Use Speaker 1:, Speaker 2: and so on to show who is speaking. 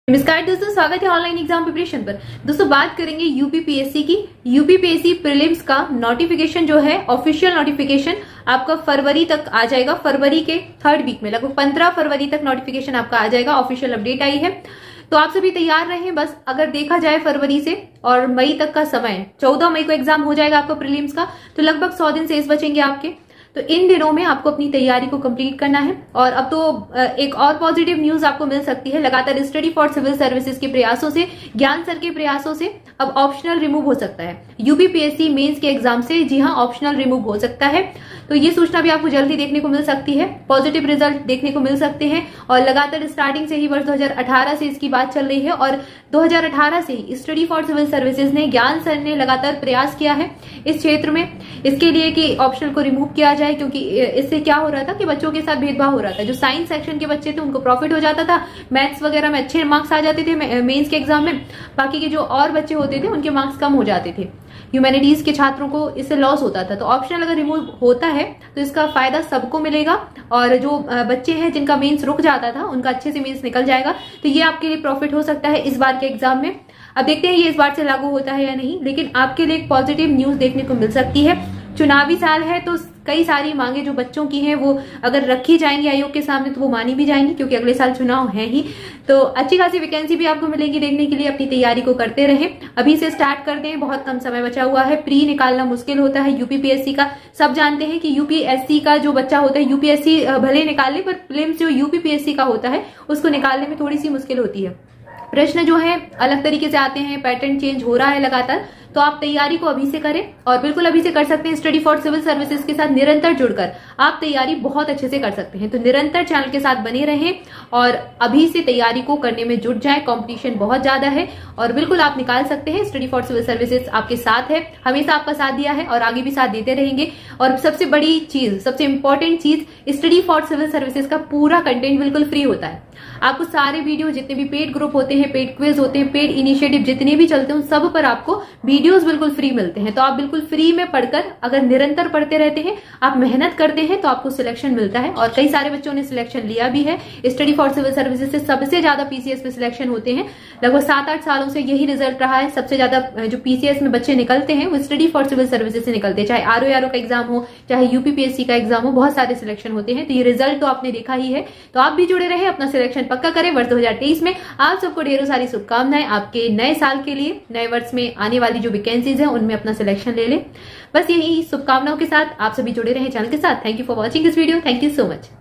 Speaker 1: नमस्कार दोस्तों, स्वागत है ऑनलाइन एग्जाम प्रिपरेशन पर। दोस्तों बात करेंगे यूपीपीएससी की। यूपीपीएससी प्रीलिम्स का नोटिफिकेशन जो है, ऑफिशियल नोटिफिकेशन आपका फरवरी तक आ जाएगा। फरवरी के थर्ड वीक में, लगभग 15 फरवरी तक नोटिफिकेशन आपका आ जाएगा। ऑफिशियल अपडेट आई है, तो आप सभी तैयार रहें। बस अगर देखा जाए फरवरी से और मई तक का समय, 14 मई को एग्जाम हो जाएगा आपका प्रीलिम्स का, तो लगभग 100 दिन शेष बचेंगे आपके। तो इन दिनों में आपको अपनी तैयारी को कंप्लीट करना है। और अब तो एक और पॉजिटिव न्यूज आपको मिल सकती है। लगातार स्टडी फॉर सिविल सर्विसेज के प्रयासों से, ज्ञान सर के प्रयासों से अब ऑप्शनल रिमूव हो सकता है यूपीपीएससी मेंस के एग्जाम से। जी हाँ, ऑप्शनल रिमूव हो सकता है। तो ये सूचना भी आपको जल्दी देखने को मिल सकती है। पॉजिटिव रिजल्ट देखने को मिल सकते हैं। और लगातार स्टार्टिंग से ही वर्ष 2018 से इसकी बात चल रही है और 2018 से ही स्टडी फॉर सिविल सर्विसेज ने, ज्ञान सर ने लगातार प्रयास किया है इस क्षेत्र में, इसके लिए कि ऑप्शनल को रिमूव किया जाए। क्योंकि इससे क्या हो रहा था कि बच्चों के साथ भेदभाव हो रहा था। जो साइंस सेक्शन के बच्चे थे उनको प्रॉफिट हो जाता था, मैथ्स वगैरह में अच्छे मार्क्स आ जाते थे मेंस के एग्जाम में। बाकी के जो और बच्चे होते थे उनके मार्क्स कम हो जाते थे। ह्यूमैनिटीज के छात्रों को इससे लॉस होता था। तो ऑप्शनल अगर रिमूव होता है तो इसका फायदा सबको मिलेगा। और जो बच्चे हैं जिनका मेंस रुक जाता था, उनका अच्छे से मेंस निकल जाएगा। तो ये आपके लिए प्रॉफिट हो सकता है इस बार के एग्जाम में। अब देखते हैं ये इस बार से लागू होता है या नहीं, लेकिन आपके लिए एक पॉजिटिव न्यूज देखने को मिल सकती है। चुनावी साल है तो कई सारी मांगे जो बच्चों की हैं वो अगर रखी जाएंगी आयोग के सामने तो वो मानी भी जाएंगी, क्योंकि अगले साल चुनाव है ही। तो अच्छी खासी वैकेंसी भी आपको मिलेगी देखने के लिए। अपनी तैयारी को करते रहें, अभी से स्टार्ट कर दें, बहुत कम समय बचा हुआ है। प्री निकालना मुश्किल होता है यूपीपीएससी का। सब जानते हैं कि यूपीएससी का जो बच्चा होता है, यूपीएससी भले निकाले पर प्रीलिम्स जो यूपीपीएससी का होता है उसको निकालने में थोड़ी सी मुश्किल होती है। प्रश्न जो है अलग तरीके से आते हैं, पैटर्न चेंज हो रहा है लगातार। तो आप तैयारी को अभी से करें और बिल्कुल अभी से कर सकते हैं। स्टडी फॉर सिविल सर्विसेज के साथ निरंतर जुड़कर आप तैयारी बहुत अच्छे से कर सकते हैं। तो निरंतर चैनल के साथ बने रहें और अभी से तैयारी को करने में जुट जाएं। कंपटीशन बहुत ज्यादा है और बिल्कुल आप निकाल सकते हैं। स्टडी फॉर सिविल सर्विसेज आपके साथ है, हमेशा आपका साथ दिया है और आगे भी साथ देते रहेंगे। और सबसे बड़ी चीज, सबसे इंपॉर्टेंट चीज, स्टडी फॉर सिविल सर्विसेज का पूरा कंटेंट बिल्कुल फ्री होता है। आपको सारे वीडियो, जितने भी पेड ग्रुप होते हैं, पेड क्विज होते हैं, पेड इनिशिएटिव जितने भी चलते हैं, उन सब पर आपको वीडियोस बिल्कुल फ्री मिलते हैं। तो आप बिल्कुल फ्री में पढ़कर अगर निरंतर पढ़ते रहते हैं, आप मेहनत करते हैं, तो आपको सिलेक्शन मिलता है। और कई सारे बच्चों ने सिलेक्शन लिया भी है। स्टडी फॉर सिविल सर्विसेज से सबसे ज्यादा पीसीएस में सिलेक्शन होते हैं। लगभग 7-8 सालों से यही रिजल्ट रहा है। सबसे ज्यादा जो पीसीएस में बच्चे निकलते हैं वो स्टडी फॉर सिविल सर्विसेज से निकलते हैं। चाहे आरओ का एग्जाम हो, चाहे यूपीपीएससी का एग्जाम हो, बहुत सारे सिलेक्शन होते हैं। तो ये रिजल्ट तो आपने देखा ही है। तो आप भी जुड़े रहे, अपना सिलेक्शन पक्का करें। वर्ष 2023 में आप सबको ढेरों सारी शुभकामनाएं आपके नए साल के लिए। नए वर्ष में आने वाली जो वैकेंसीज है उनमें अपना सिलेक्शन ले लें। बस यही शुभकामनाओं के साथ आप सभी जुड़े रहे चैनल के साथ। Thank you for watching this video. Thank you so much.